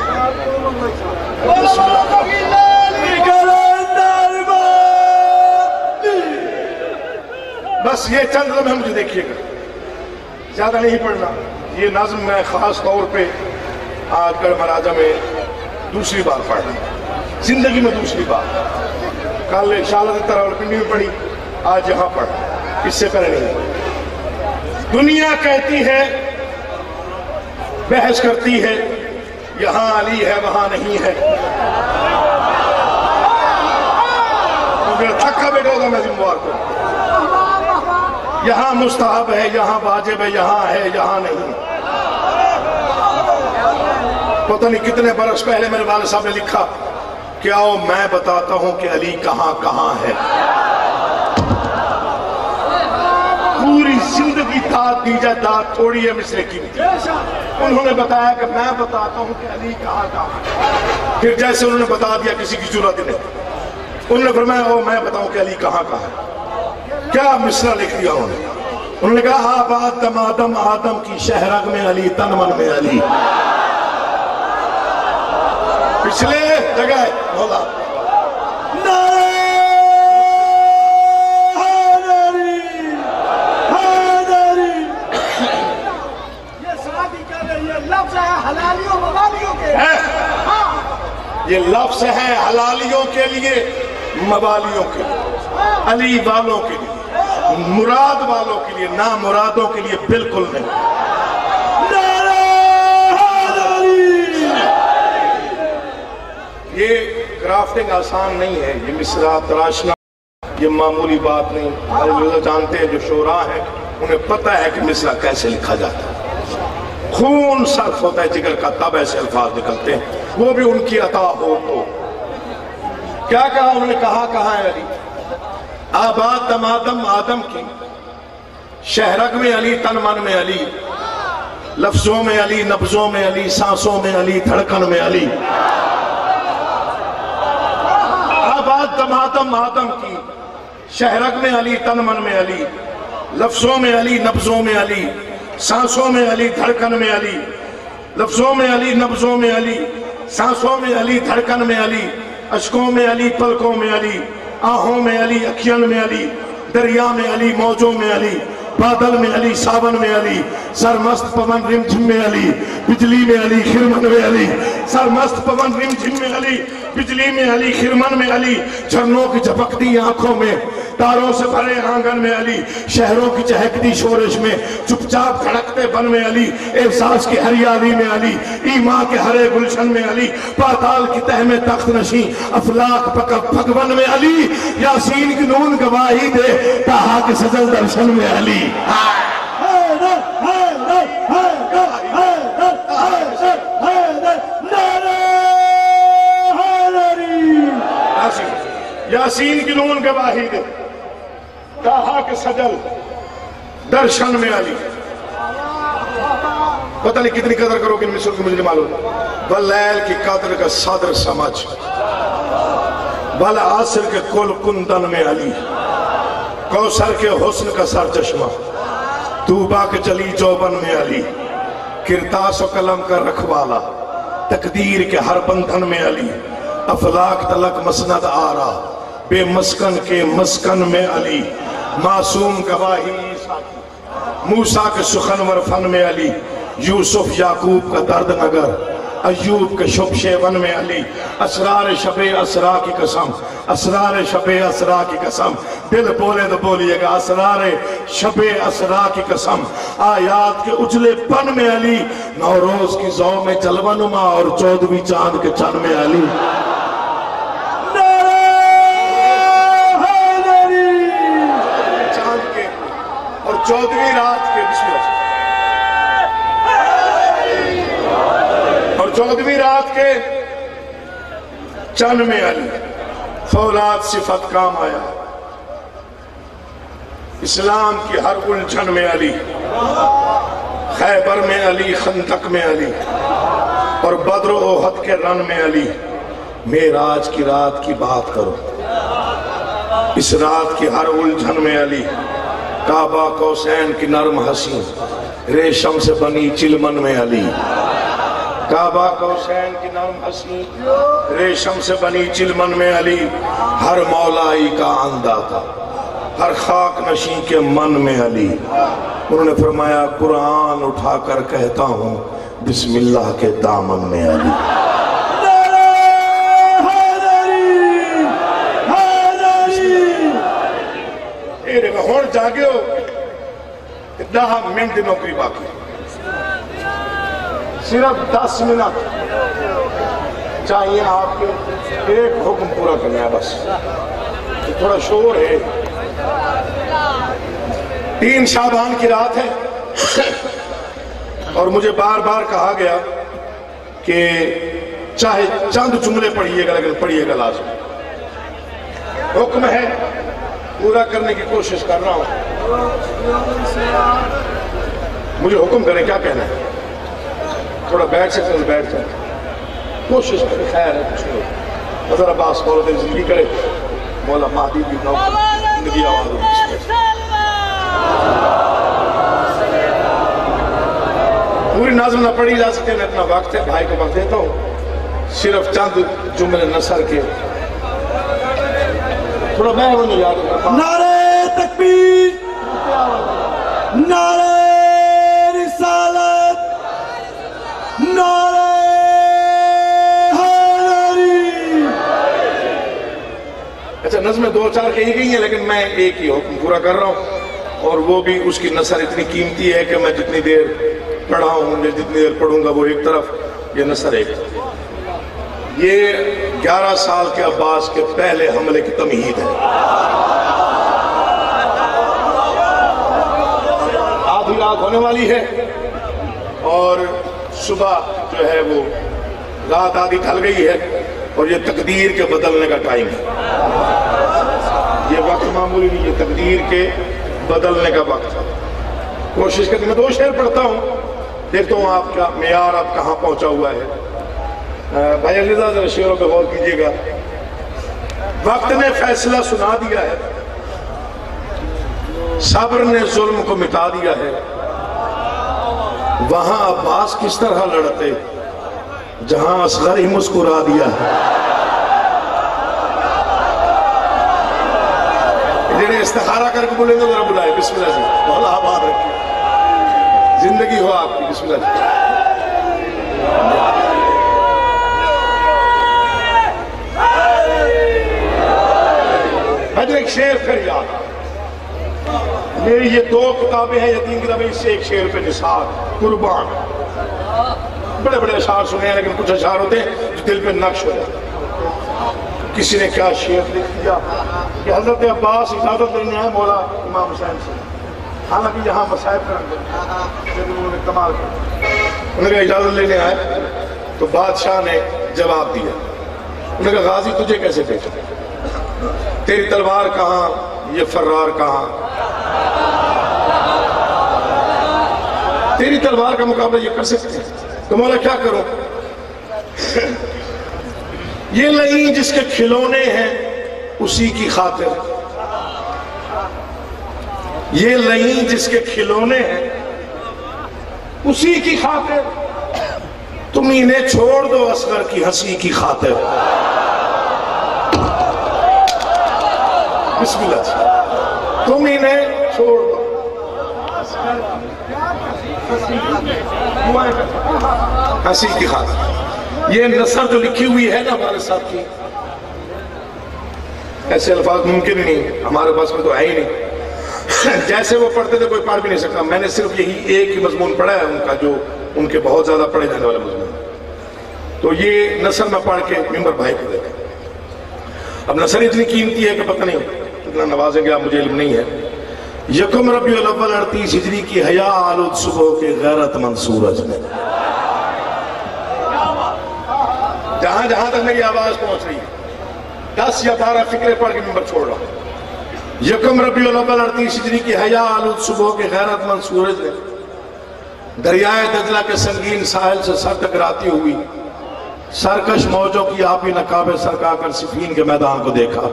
بس یہ چند لمحے مجھے دیکھیے گا، زیادہ نہیں پڑھنا۔ یہ نظم میں خاص طور پہ آج گڑھ مہاراجہ میں دوسری بار پڑھ رہا، زندگی میں دوسری بار۔ کل انشاءاللہ سے طرح پنڈی میں پڑھی، آج یہاں پڑھ، اس سے پہلے نہیں۔ دنیا کہتی ہے، بحث کرتی ہے، یہاں علی ہے وہاں نہیں ہے، میرا تھکا بیٹھا ہوگا میں ذمہ کو، یہاں مستحب ہے یہاں واجب ہے، یہاں ہے یہاں نہیں۔ پتہ نہیں کتنے برس پہلے میرے والد صاحب نے لکھا کہ آؤ میں بتاتا ہوں کہ علی کہاں کہاں ہے۔ پوری زندگی داد دیجا داد تھوڑی ہے مصرے کی، انہوں نے بتایا کہ میں بتاتا ہوں کہ علی کہاں کہاں ہے، پھر جیسے انہوں نے بتا دیا کسی کی ضرورت نہیں، انہوں نے فرمایا او میں بتاؤں کہ علی کہاں کہاں ہے۔ کیا مصرع لکھ دیا انہوں نے، انہوں نے کہا آباد دم آدم آدم کی شہرگ میں علی تن من میں علی۔ پچھلے جگہ مولا یہ لفظ ہے حلالیوں کے لیے موالیوں کے لیے، علی والوں کے لیے، مراد والوں کے لیے، نہ مرادوں کے لیے بالکل نہیں۔ یہ کرافٹنگ آسان نہیں ہے، یہ مصرع تراشنا یہ معمولی بات نہیں۔ اللہ جانتے ہیں جو شعراء ہیں انہیں پتہ ہے کہ مصرع کیسے لکھا جاتا ہے، خون صرف ہوتا ہے جگر کا تب ایسے الفاظ نکلتے ہیں، وہ بھی ان کی عطا ہو تو۔ کیا کہا انہوں نے، کہا کہاں ہے علی؟ آباد دم آدم آدم کی شہرگ میں علی تن من میں علی، لفظوں میں علی نبضوں میں علی سانسوں میں علی دھڑکن میں علی۔ آباد دم آدم آدم کی شہرگ میں علی تن من میں علی، لفظوں میں علی نبضوں میں علی سانسوں میں علی دھڑکن میں علی، لفظوں میں علی نبضوں میں علی سانسوں میں علی دھڑکن میں علی، اشکوں میں علی پلکوں میں علی، آہوں میں علی اکھیان میں علی، دریا میں علی موجوں میں علی، بادل میں علی ساون میں علی، سرمست پون رم جھم میں علی، بجلی میں علی خرمن میں علی، سرمست پون رم جھم میں علی، بجلی میں علی خرمن میں علی، جھرنوں کی جھپکتی آنکھوں میں تاروں سے بھرے آنگن میں علی، شہروں کی چہکتی شورش میں چپ چاپ دھڑکتے بن میں علی، احساس کی ہریالی میں علی، ایمان کے ہرے گلشن میں علی، پاتال کی تہ میں تخت نشین افلاک پھگون میں علی، یاسین کی نون گواہی دے تاہا کے سجل درشن میں علی۔ یاسین کی نون گواہی دے تاہا کے سجل درشن میں علی۔ پتہ نہیں کتنی قدر کرو کہ ان مثل کو مجھے معلوم، بلیل کی قدر کا صدر سمجھ، بل عاصر کے کل کندن میں علی، کوثر کے حسن کا سر چشمہ، توبہ کے چلی چوبن میں علی، کرتاس و قلم کا رکھوالا، تقدیر کے ہر بندھن میں علی، افلاک تلک مسند آرا، بے مسکن کے مسکن میں علی، معصوم گواہی عیسیٰ کی، موسیٰ کے سخنور فن میں علی، یوسف یعقوب کا درد نگر، ایوب کے شب شیون میں علی، اسرار شب اسرا کی قسم، اسرار شب اسرا کی قسم، دل بولے تو بولیے گا اسرار شب اسرا کی قسم، آیات کے اجلے پن میں علی، نوروز کی زو میں جلوہ نما اور چودویں چاند کے چن میں علی۔ چودویں رات کے بسم اللہ اور چودویں رات کے چن میں علی، فولاد صفت کام آیا، اسلام کی ہر الجھن میں علی، خیبر میں علی، خندق میں علی اور بدر و احد کے رن میں علی۔ معراج کی رات کی بات کرو، اس رات کی ہر الجھن میں علی، کعبہ قوسین کی نرم حسین، ریشم سے بنی چلمن میں علی، کعبہ قوسین کی نرم حسین، ریشم سے بنی چلمن میں علی، ہر مولائی کا اندھا تھا، ہر خاک نشین کے من میں علی۔ انہوں نے فرمایا قرآن اٹھا کر کہتا ہوں بسم اللہ کے دامن میں علی۔ ہون جاگے ہو دہا منٹ نوکری باقی، صرف دس منٹ چاہیے آپ کے، ایک حکم پورا کرنا ہے بس، تھوڑا شور ہے۔ تین شعبان کی رات ہے اور مجھے بار بار کہا گیا کہ چاہے چند جملے پڑھیے گا لیکن پڑھیے گا لازم، حکم ہے پورا کرنے کی کوشش کر رہا ہوں، مجھے حکم کریں کیا کہنا ہے، تھوڑا بیٹھ سکتے ہیں بیٹھ جائیں، کوشش کریں، خیر ہے کچھ نہیں۔ حضرت عباس مولا دے زندگی کرے، مولا مہدی بھی نو زندگی آواز ہوگی، پوری نظم نہ پڑھی جا سکتے، میں اتنا وقت ہے بھائی کو وقت دیتا ہوں، صرف چند جملے نثر کے، تھوڑا میں انہوں یاد کرتا ہوں۔ نعرہ تکبیر، نعرہ رسالت، نعرہ حیدری۔ اچھا نظمیں دو چار کہی گئی ہیں لیکن میں ایک ہی حکم پورا کر رہا ہوں، اور وہ بھی اس کی نثر اتنی قیمتی ہے کہ میں جتنی دیر پڑھا ہوں جتنی دیر پڑھوں گا وہ ایک طرف، یہ نثر ایک طرف۔ یہ گیارہ سال کے عباس کے پہلے حملے کی تمہید ہے۔ آدھی رات ہونے والی ہے اور صبح جو ہے وہ رات آدھی ڈھل گئی ہے اور یہ تقدیر کے بدلنے کا ٹائم ہے، یہ وقت معمولی نہیں، یہ تقدیر کے بدلنے کا وقت ہے۔ کوشش کرتے میں دو شعر پڑھتا ہوں، دیکھتا ہوں آپ کا معیار اب کہاں پہنچا ہوا ہے۔ بھائی علیزہ ذرا شعروں پہ غور کیجئے گا۔ وقت نے فیصلہ سنا دیا ہے، صبر نے ظلم کو مٹا دیا ہے، وہاں عباس کس طرح لڑتے جہاں اصغر ہی مسکرا دیا ہے۔ جنہیں استخارہ کر کے بولیں گے ذرا بلائے، بسم اللہ جی، مولا آباد رکھیے، زندگی ہو آپ کی، بسم اللہ جی۔ ایک شعر پھر یاد میری یہ دو کتابیں ہیں، یہ تین کتابیں، اس سے ایک شعر پہ نثار قربان. بڑے بڑے اشعار سنے ہیں لیکن کچھ اشعار ہوتے ہیں جو دل پہ نقش ہو جاتے ہیں. کسی نے کیا شعر لکھ دیا کہ حضرت عباس اجازت لینے آئے مولا امام حسین سے، حالانکہ یہاں مصائب کریں گے لیکن انہوں نے کمال کیا. انہوں نے اجازت لینے آئے تو بادشاہ نے جواب دیا. انہوں نے کہا غازی تجھے کیسے بھیجا، تیری تلوار کہاں، یہ فرار کہاں، تیری تلوار کا مقابلہ یہ کر سکتے ہیں تو مولا کیا کرو. یہ لئی جس کے کھلونے ہیں اسی کی خاطر، یہ لئی جس کے کھلونے ہیں اسی کی خاطر، تم انہیں چھوڑ دو اصغر کی ہنسی کی خاطر. بسم اللہ. تم انہیں چھوڑ دو ہنسی کی خاطر. یہ نثر جو لکھی ہوئی ہے نا ہمارے ساتھ کی، ایسے الفاظ ممکن ہی نہیں، ہمارے پاس میں تو ہے ہی نہیں. جیسے وہ پڑھتے تھے کوئی پڑھ بھی نہیں سکتا. میں نے صرف یہی ایک ہی مضمون پڑھا ہے ان کا جو ان کے بہت زیادہ پڑھے جانے والے مضمون. تو یہ نثر میں پڑھ کے ممبر بھائی کو دیکھا. اب نثر اتنی قیمتی ہے کہ پتہ نہیں اتنا نوازیں گے آپ، مجھے علم نہیں ہے. یکم ربیع الاول اڑتیس ہجری کی حیا آلود صبح کے غیرت مند سورج میں. جہاں جہاں تک میری آواز پہنچ رہی ہے دس یا بارہ فکرے پڑھ کے ممبر چھوڑ رہا ہوں. یکم ربیع الاول اڑتیس ہجری کی حیا آلود صبح کے غیرت مند سورج نے دریائے دجلہ کے سنگین ساحل سے سر ٹکراتی ہوئی سرکش موجوں کی آبی نقابیں سرکا کر صفین کے میدان کو دیکھا.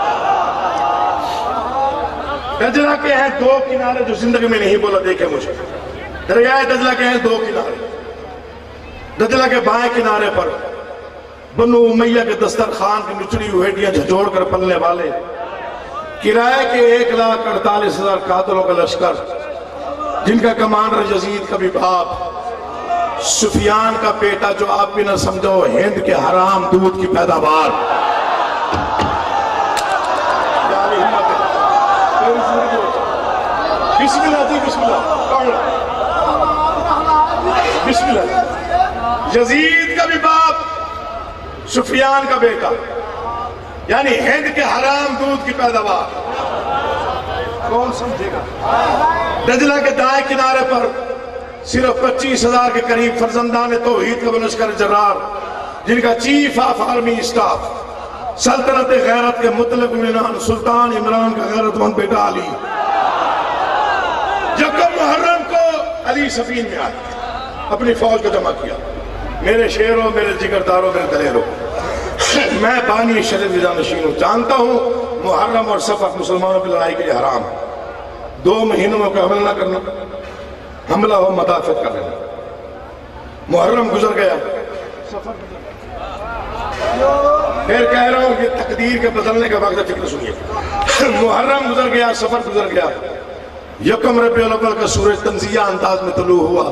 دجلہ کے ہیں دو کنارے جو زندگی میں نہیں بولا دیکھے مجھے. دریائے دجلہ کے ہیں دو کنارے. دجلہ کے بائیں کنارے پر بنو امیہ کے دسترخوان کی نچڑی ہوئی ہڈیاں جھجوڑ کر پلنے والے کرائے کے ایک لاکھ اڑتالیس ہزار قاتلوں کا لشکر، جن کا کمانڈر یزید کا بھی باپ، سفیان کا بیٹا جو آپ بھی نہ سمجھو ہند کے حرام دودھ کی پیداوار. بسم اللہ جی، بسم اللہ بسم اللہ. یزید کا بھی باپ، سفیان کا بیٹا، یعنی ہند کے حرام دودھ کی پیداوار. کون سمجھے گا؟ دجلہ کے دائیں کنارے پر صرف پچیس ہزار کے قریب فرزندان توحید کا لشکر جرار، جن کا چیف آف آرمی اسٹاف سلطنت غیرت کے مطلق عنوان سلطان عمران کا غیرت مند بیٹا علی. یکم محرم کو علی سفین میں آیا، اپنی فوج کو جمع کیا. میرے شیروں، میرے جگرداروں، میرے دلیروں، میں بانی شریف جانشین ہوں. جانتا ہوں محرم اور صفر مسلمانوں کی لڑائی کے لیے حرام. دو مہینوں میں کوئی حمل نہ کرنا، حملہ ہو مدافعت کر لینا. محرم گزر گیا، پھر کہہ رہا ہوں یہ تقدیر کے بدلنے کا وقت فکر سنیے. محرم گزر گیا، سفر گزر گیا. یکم ربیع الاول کا سورج تنزیہ انداز میں طلوع ہوا.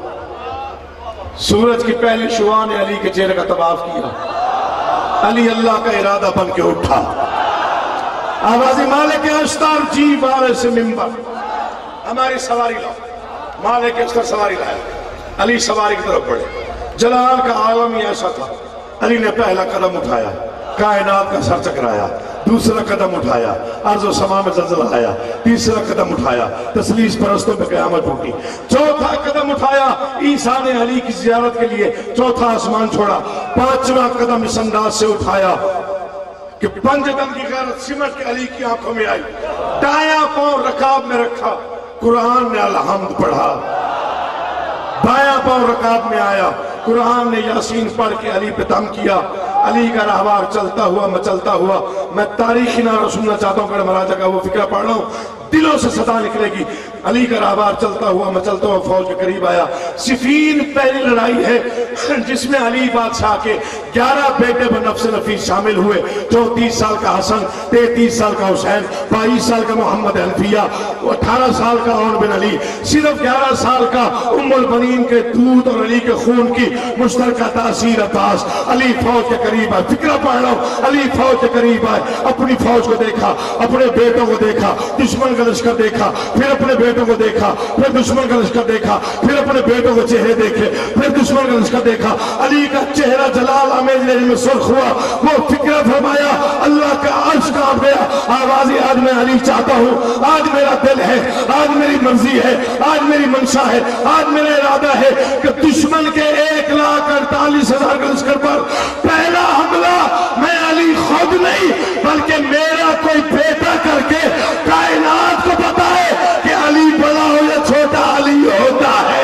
سورج کی پہلی شعاع نے علی کے چہرے کا طواف کیا. علی اللہ کا ارادہ بن کے اٹھا. آوازی مالک اشتر جی بارے سے ممبر، ہماری سواری لاؤ. مالک اشتر سواری لائے. علی سواری کی طرف بڑھے. جلال کا عالم ہی ایسا تھا. علی نے پہلا قدم اٹھایا، کائنات کا سر چکرایا. دوسرا قدم اٹھایا، ارض و سما میں زلزلہ آیا. تیسرا قدم اٹھایا، تسلیس پرستوں میں قیامت ٹوٹی. چوتھا قدم اٹھایا، عیسیٰ نے علی کی زیارت کے لیے چوتھا آسمان چھوڑا. پانچواں قدم اس انداز سے اٹھایا کہ پنجتن کی غیرت سمٹ کے علی کی آنکھوں میں آئی. دایاں پاؤں رکاب میں رکھا، قرآن نے الحمد پڑھا. بایاں پاؤں رکاب میں آیا، قرآن نے یاسین پڑھ کے علی پہ دم کیا. علی کا رہوار چلتا ہوا مچلتا ہوا. میں تاریخی نعرہ سننا چاہتا ہوں کہ مراجع کا وہ فکرہ پڑھ رہا ہوں، دلوں سے صدا نکلے گی. علی کا راہبار چلتا ہوا مچلتا ہوا فوج کے قریب آیا. صفین پہلی لڑائی ہے جس میں علی بادشاہ کے گیارہ بیٹے بنفس نفیس شامل ہوئے. چونتیس سال کا حسن، تینتیس سال کا حسین، بائیس سال کا محمد حنفیہ، اٹھارہ سال کا عون بن علی، صرف گیارہ سال کا ام البنین کے دودھ اور علی کے خون کی مشترکہ تاثیر عباس. علی فوج کے قریب آئے، فکرہ پڑھ رہا ہوں، علی فوج کے قریب آئے، اپنی فوج کو دیکھا، اپنے بیٹوں کو دیکھا، دشمن کا لشکر دیکھا، پھر اپنے بیٹوں کو دیکھا، پھر دشمن کا لشکر دیکھا، پھر اپنے بیٹوں کو چہرے دیکھے، پھر دشمن کا لشکر دیکھا. علی کا چہرہ جلال آمیز میں سرخ ہوا. وہ فکرہ فرمایا، اللہ کا عرش کانپ گیا. آوازی آج میں علی چاہتا ہوں، آج میرا دل ہے، آج میری مرضی ہے، آج میری منشا ہے، آج میرا ارادہ ہے کہ دشمن کے ایک لاکھ اڑتالیس ہزار کے لشکر پر پہلا حملہ میں علی خود نہیں بلکہ میرا کوئی بیٹا کر کے کائنات کو بتائے کہ علی بڑا ہو یا چھوٹا علی ہوتا ہے.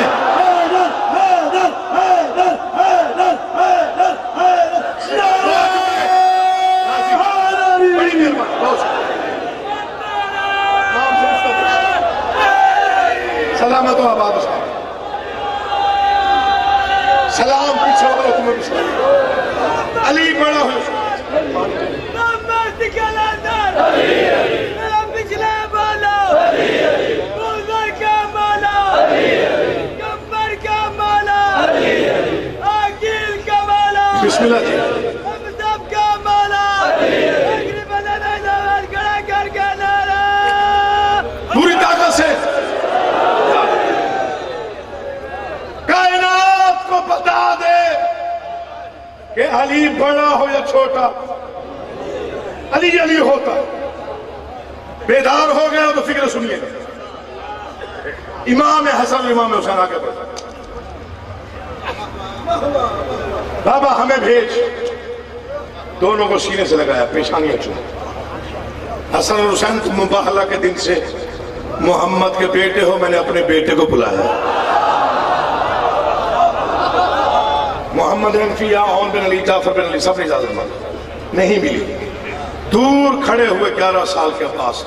سلامت و آباد صاحب، سلام پیچھے ہوگا تمہیں بھی. علی بڑا ہو بسم اللہ جی. پوری طاقت سے کائنات کو بتا دے کہ علی بڑا ہو یا چھوٹا علی علی ہوتا. بیدار ہو گیا تو فکر سنیے. امام حسن امام حسین آگے بڑھا، بابا ہمیں بھیج. دونوں کو سینے سے لگایا، پیشانیاں چوم. حسن اور حسین تم مباہلہ کے دن سے محمد کے بیٹے ہو، میں نے اپنے بیٹے کو بلایا. محمد حنفیہ، عون بن علی، جعفر بن علی سب نے اجازت مانگی، نہیں ملی. دور کھڑے ہوئے گیارہ سال کے عباس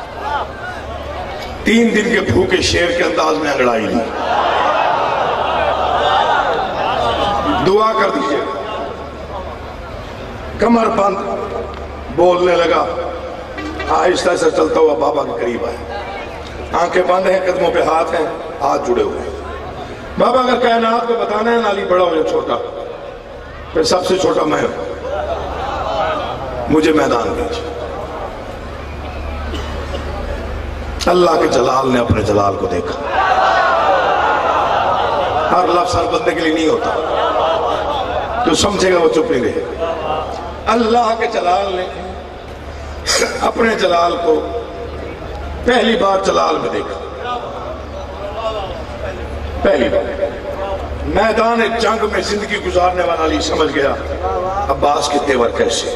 تین دن کے بھوکے شیر کے انداز میں انگڑائی لی. دعا کر دیجئے. کمر بند بولنے لگا، آہستہ سے چلتا ہوا بابا کے قریب آئے. آنکھیں بند ہیں، قدموں پہ ہاتھ ہیں، ہاتھ جڑے ہوئے. بابا اگر کائنات کو بتانا ہے نا علی بڑا ہو یا چھوٹا، پھر سب سے چھوٹا میں ہوں، مجھے میدان بھیج. اللہ کے جلال نے اپنے جلال کو دیکھا. ہر لفظ ہر بندے کے لیے نہیں ہوتا، جو سمجھے گا وہ چپ نہیں رہے. اللہ کے جلال نے اپنے جلال کو پہلی بار جلال میں دیکھا. پہلی بار میدان جنگ میں زندگی گزارنے والا علی سمجھ گیا عباس کے تیور کیسے.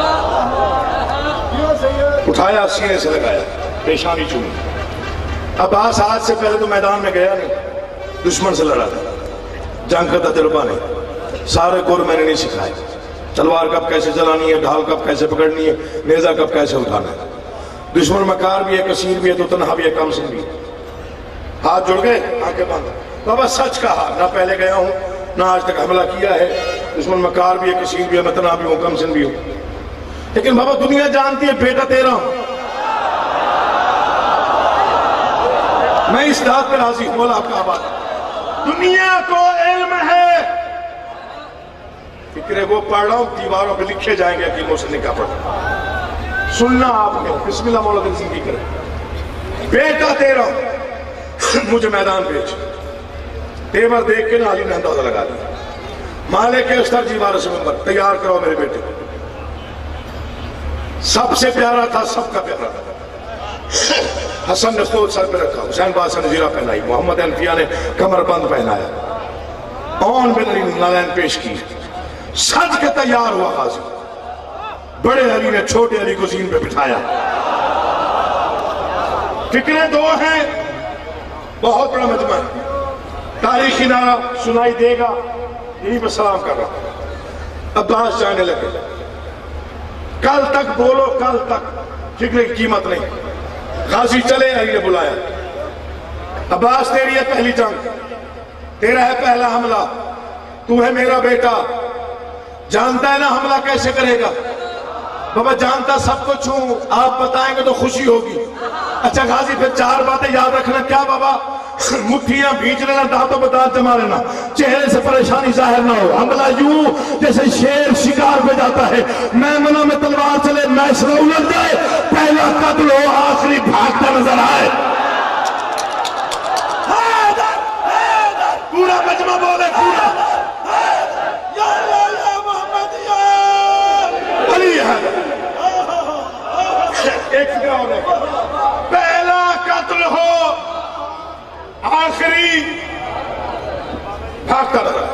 اٹھایا، سینے سے لگایا، پیشانی چومی. عباس آج سے پہلے تو میدان میں گیا نہیں، دشمن سے لڑا تھا، جنگ کا تجربہ نہیں. سارے گر میں نے نہیں سکھائے. تلوار کب کیسے چلانی ہے، ڈھال کب کیسے پکڑنی ہے، نیزہ کب کیسے اٹھانا ہے. دشمن مکار بھی ہے، کثیر بھی ہے، تو تنہا بھی ہے، کم سن بھی ہے. ہاتھ جڑ گئے، آنکھیں بند. بابا سچ کہا، نہ پہلے گیا ہوں نہ آج تک حملہ کیا ہے. دشمن مکار بھی ہے، کثیر بھی ہے، میں تنہا بھی ہوں، کم سن بھی ہوں. لیکن بابا دنیا جانتی ہے بیٹا تیرا ہوں. میں اس بات پہ راضی ہوں. مولا آپ کا آباد. دنیا کو علم ہے، فکرے وہ پڑھ رہا ہوں، دیواروں پہ لکھے جائیں گے حکیموں سے نکاح پڑھ. سننا آپ نے، بسم اللہ مولا دل زندگی کرے. بیٹا تیرا مجھے میدان بھیج. تیور دیکھ کے نا علی نے اندازہ لگا دیا. مالک استر جی وارث منبر تیار کرو میرے بیٹے کو. سب سے پیارا تھا، سب کا پیارا تھا. حسن نے خود سر پہ رکھا، حسین بادشاہ نے زیرہ پہنائی، محمد حنفیہ نے کمر بند پہنایا، عون بن علی نے نالین پیش کی. سج کے تیار ہوا غازی. بڑے علی نے چھوٹے علی کو زین پہ بٹھایا. فکریں دو ہیں، بہت بڑا مجمع ہے. تاریخی نعرہ سنائی دے گا، یہی میں سلام کر رہا ہوں. عباس جانے لگے. کل تک بولو، کل تک فکر کی قیمت نہیں. غازی چلے، علی نے بلایا. عباس تیری ہے پہلی جنگ، تیرا ہے پہلا حملہ، تو ہے میرا بیٹا، جانتا ہے نا حملہ کیسے کرے گا؟ بابا جانتا سب کچھ ہوں، آپ بتائیں گے تو خوشی ہوگی۔ اچھا غازی پھر چار باتیں یاد رکھنا۔ کیا بابا؟ مٹھیاں بھیج لینا، دانتوں پہ دانت جما لینا، چہرے سے پریشانی ظاہر نہ ہو، حملہ یوں جیسے شیر شکار پہ جاتا ہے، میمنوں میں تلوار چلے، میسرہ الٹ جائے، پہلا قتل ہو، آخری بھاگتا نظر آئے۔ پورا مجمع بولے، پورا یا اللہ یا محمد یا علی ہے۔ ایک فکر اور ہے، پہلا قتل ہو، آخری بھاگتا رہا۔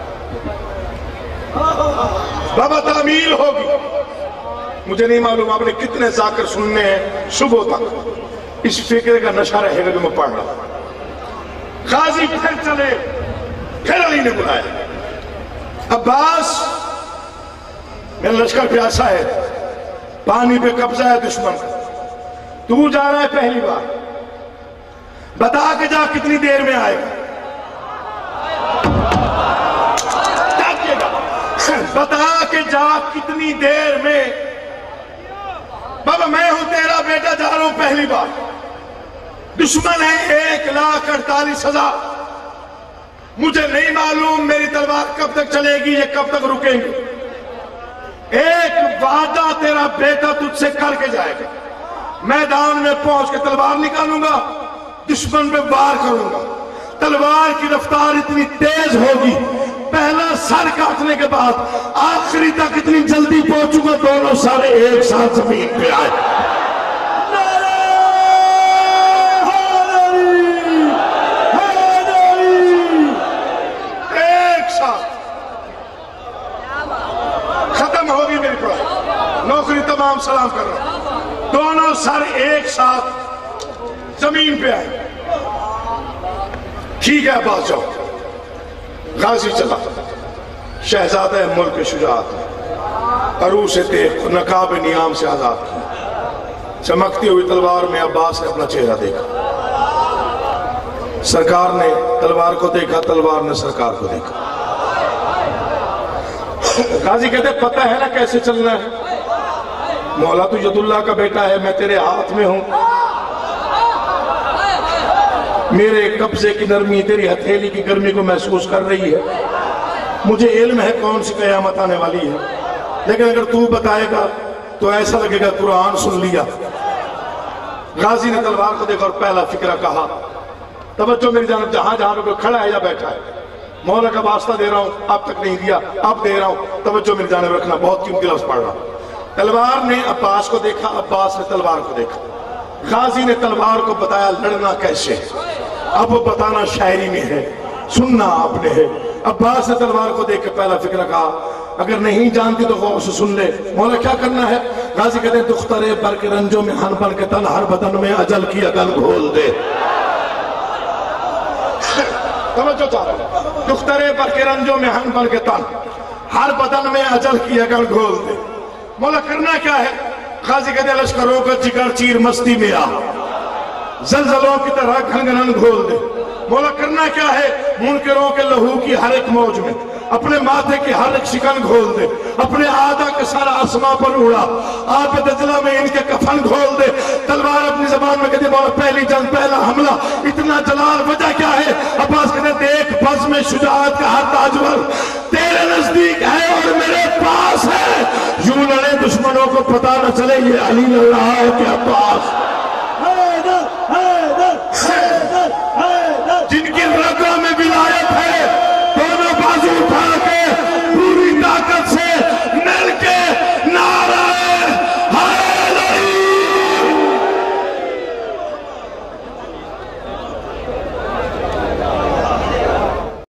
بابا تعمیل ہوگی، مجھے نہیں معلوم آپ نے کتنے ذاکر سننے ہیں صبح تک، اس فکر کا نشہ رہے گا جو میں پڑھ رہا ہوں۔ غازی پھر چلے، پھر علی نے بلایا، عباس میرا لشکر پیاسا ہے، پانی پہ قبضہ ہے دشمن، تو جا رہا ہے پہلی بار، بتا کے جا کتنی دیر میں آئے گا، بتا کے جا کتنی دیر میں۔ بابا میں ہوں تیرا بیٹا، جا رہا ہوں پہلی بار، دشمن ہے ایک لاکھ اڑتالیس ہزار، مجھے نہیں معلوم میری تلوار کب تک چلے گی، یہ کب تک رکیں گے۔ ایک وعدہ تیرا بیٹا تجھ سے کر کے جائے گا، میدان میں پہنچ کے تلوار نکالوں گا، دشمن پہ وار کروں گا، تلوار کی رفتار اتنی تیز ہوگی، پہلا سر کاٹنے کے بعد آخری تک اتنی جلدی پہنچوں گا، دونوں سارے ایک ساتھ زمین پہ آئے۔ ایک ساتھ ختم ہوگی میری پڑھائی، نوکری تمام سلام کر رہا ہوں، دونوں سر ایک ساتھ زمین پہ آئے۔ ٹھیک ہے عباس جاؤ۔ غازی چلا، شہزادہ ملک شجاعت، عروس تیغ نقاب نیام سے آزاد کی، چمکتی ہوئی تلوار میں عباس نے اپنا چہرہ دیکھا، سرکار نے تلوار کو دیکھا، تلوار نے سرکار کو دیکھا۔ غازی کہتے پتہ ہے نا کیسے چلنا ہے، مولا تو ید اللہ کا بیٹا ہے، میں تیرے ہاتھ میں ہوں، میرے قبضے کی نرمی تیری ہتھیلی کی گرمی کو محسوس کر رہی ہے، مجھے علم ہے کون سی قیامت آنے والی ہے، لیکن اگر تو بتائے گا تو ایسا لگے گا قرآن سن لیا۔ غازی نے تلوار کو دیکھا اور پہلا فکرہ کہا، توجہ میری جانب، جہاں جہاں پہ کوئی کھڑا ہے یا بیٹھا ہے، مولا کا واسطہ دے رہا ہوں، اب تک نہیں دیا، اب دے رہا ہوں، توجہ میری جانب رکھنا، بہت قیمتی لفظ پڑھ رہا ہوں۔ تلوار نے عباس کو دیکھا، عباس نے تلوار کو دیکھا، غازی نے تلوار کو بتایا لڑنا کیسے، اب وہ بتانا شاعری میں ہے، سننا آپ نے ہے۔ عباس نے تلوار کو دیکھ کے پہلا فکرہ کہا، اگر نہیں جانتی تو غور سے سن لے، مولا کیا کرنا ہے؟ غازی کہتے ہیں دخترے بر کے رنجوں میں ہن بن کے تن، ہر بدن میں اجل کی اگن گھول دے۔ توجہ چاہتا ہوں، دخترے بر کے رنجوں میں ہن بن کے تن، ہر بدن میں اجل کی اگن گھول دے۔ مولا کرنا کیا ہے؟ غازی کہتے ہیں لشکروں کا جگر چیر مستی میں آ، زلزلوں کی طرح گھنگنن گھول دے۔ مولا کرنا کیا ہے؟ منکروں کے لہو کی ہر ایک موج میں اپنے ماتھے کی ہر ایک شکن گھول دے، اپنے آدھا کے سارا آسمان پر اڑا، آب دجلہ میں ان کے کفن گھول دے۔ تلوار اپنی زبان میں کہتے ہیں مولا پہلی جنگ پہلا حملہ، اتنا جلال وجہ کیا ہے؟ عباس کہتے ہیں دیکھ بز میں شجاعت کا ہر تاجور تیرے نزدیک ہے اور میرے پاس ہے، یوں لڑے دشمنوں کو پتہ نہ چلے یہ علی لڑ رہا ہے کہ عباس۔